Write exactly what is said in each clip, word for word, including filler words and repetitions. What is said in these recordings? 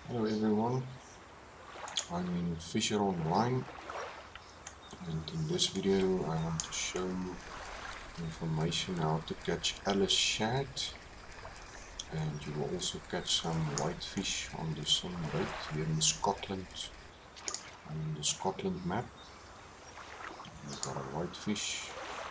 Hello everyone, I'm in Fisher Online, and in this video I want to show information how to catch Allis Shad, and you will also catch some whitefish on the same bait here in Scotland, on the Scotland map. We've got a whitefish.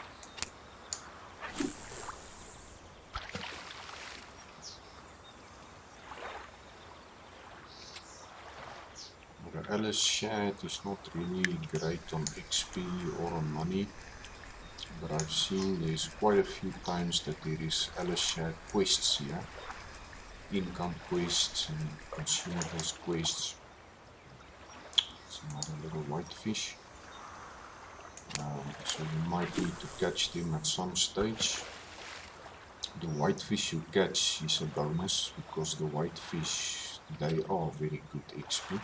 The Allis Shad is not really great on X P or on money, but I've seen there's quite a few times that there is Allis Shad quests here, income quests and consumables quests. It's another little whitefish, um, so you might need to catch them at some stage. The whitefish you catch is a bonus, because the whitefish, they are very good X P.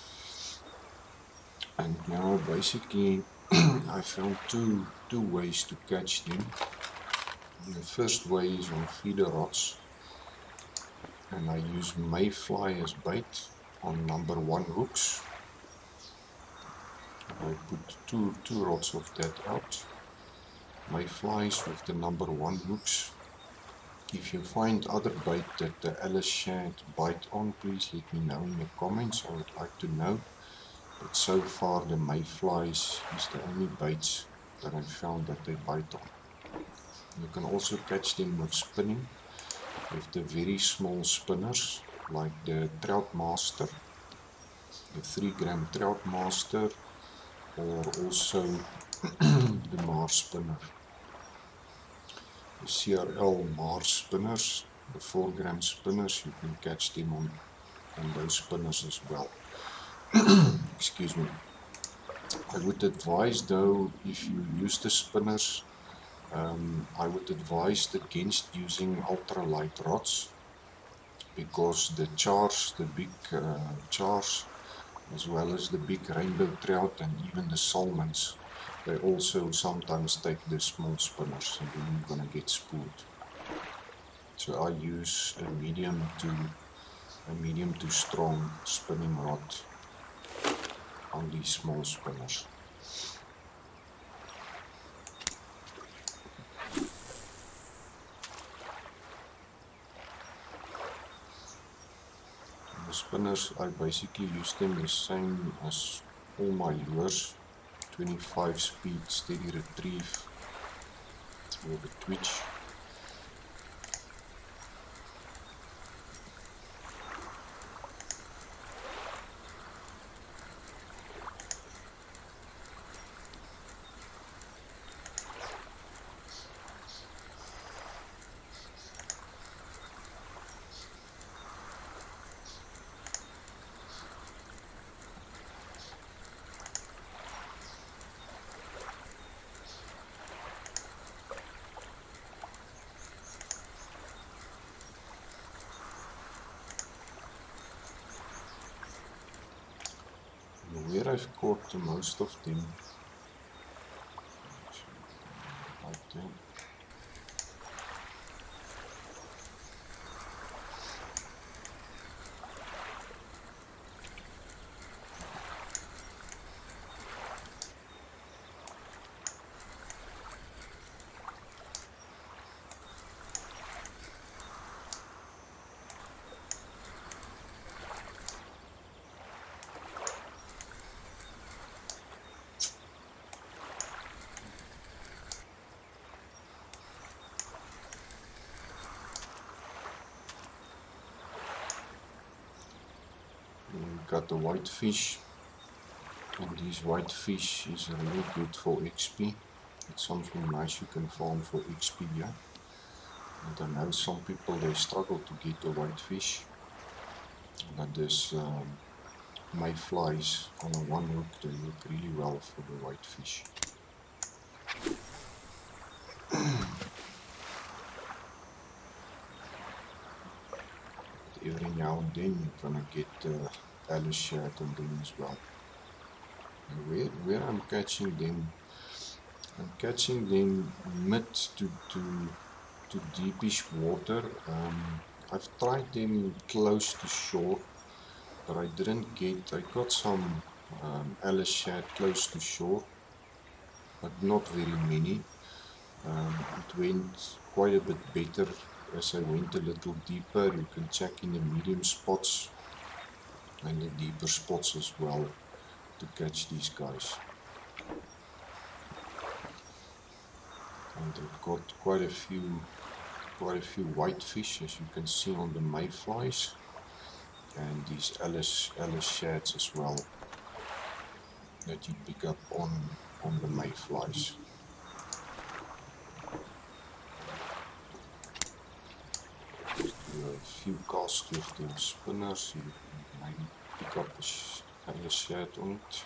And now basically I found two two ways to catch them. The first way is on feeder rods, and I use mayfly as bait on number one hooks. I put two two rods of that out, mayflies with the number one hooks. If you find other bait that the Allis Shad bite on, please let me know in the comments. I would like to know. But so far the mayflies is the only baits that I found that they bite on. You can also catch them with spinning, with the very small spinners, like the Trout Master, the three gram Trout Master, or also the Mars spinner. The C R L Mars spinners, the four gram spinners, you can catch them on, on those spinners as well. Excuse me. I would advise though, if you use the spinners, um, I would advise against using ultralight rods, because the chars, the big uh, chars, as well as the big rainbow trout and even the salmons, they also sometimes take the small spinners, and then you're gonna get spooled. So I use a medium to a medium to strong spinning rod on these small spinners. The spinners, I basically use them the same as all my lures, twenty-five speed steady retrieve for the twitch. Where I've caught the most of them, right there. Got the whitefish, and these whitefish is really good for X P. It's something nice you can farm for X P, yeah. And I know some people, they struggle to get the whitefish, but this um, mayflies on a one hook, they work really well for the whitefish. But every now and then you're gonna get uh, Allis Shad on them as well. And where, where I'm catching them, I'm catching them mid to, to, to deepish water. Um, I've tried them close to shore, but I didn't get, I got some um, Allis Shad close to shore, but not very many. Um, it went quite a bit better as I went a little deeper. You can check in the medium spots and the deeper spots as well to catch these guys. And I've got quite a few quite a few whitefish, as you can see, on the mayflies, and these Allis Allis Shads as well that you pick up on on the mayflies. Do a few casts with the spinners, you maybe pick up a Allis Shad on it.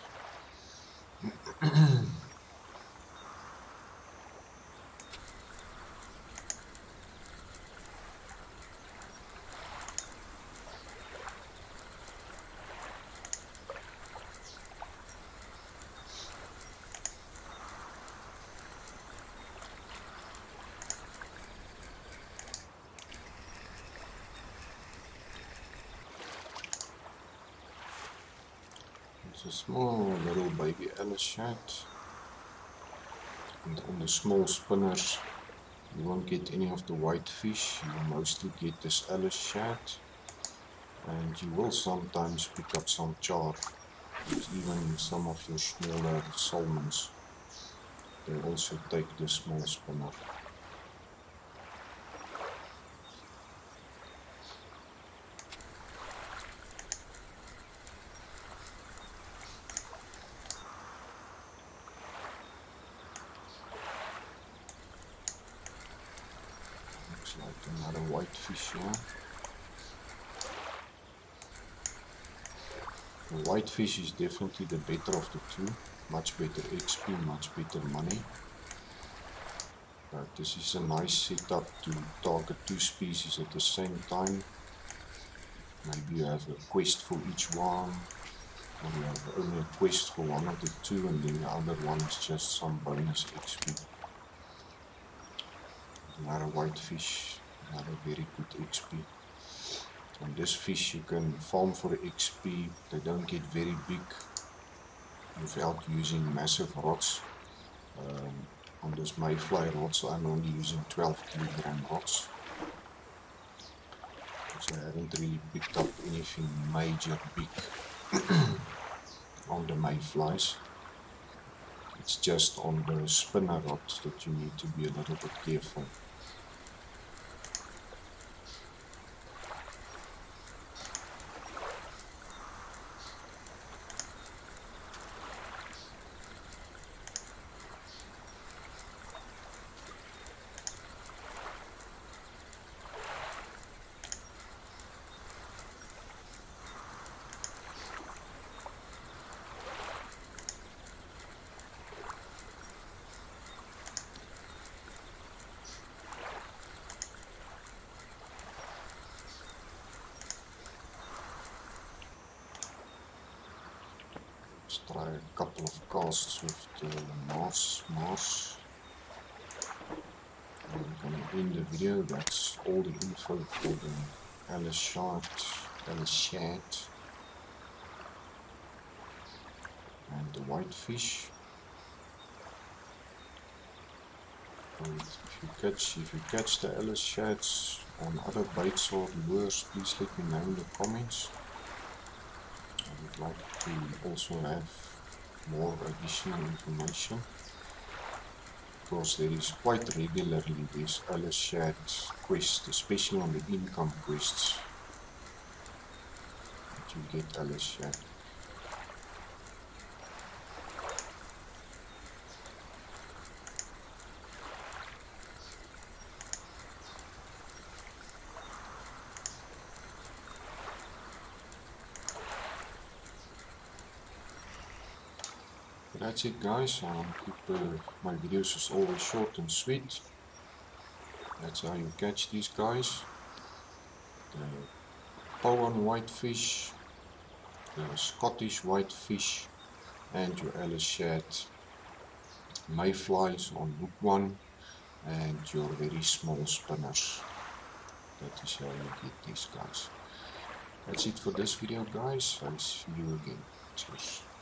It's a small little baby Allis Shad, and on the small spinners you won't get any of the whitefish, you will mostly get this Allis Shad, and you will sometimes pick up some char, even some of your smaller salmons. They also take the small spinner. Looks like another whitefish here. The whitefish is definitely the better of the two. Much better X P, much better money. But this is a nice setup to target two species at the same time. Maybe you have a quest for each one, or you have only a quest for one of the two, and then the other one is just some bonus X P. Another whitefish, another very good X P. On this fish you can farm for X P. They don't get very big without using massive rods. Um, on this mayfly rods I'm only using twelve kilogram rods, so I haven't really picked up anything major big on the mayflies. It's just on the spinner rods that you need to be a little bit careful. Let's try a couple of casts with the Mars. Mars. And I'm going to end the video. That's all the info for the Allis Shad, Allis Shad, and the whitefish. And if you catch, if you catch the Allis Shads on other baits or lures, please let me know in the comments. I would like to also have more additional information, because there is quite regularly this Allis Shad quest, especially on the income quests, that you get Allis Shad. That's it, guys. Um, keep uh, my videos as always short and sweet. That's how you catch these guys. The Powan whitefish, the Scottish whitefish, and your Allis Shad mayflies on hook one, and your very small spinners. That is how you get these guys. That's it for this video, guys. I'll see you again. Cheers.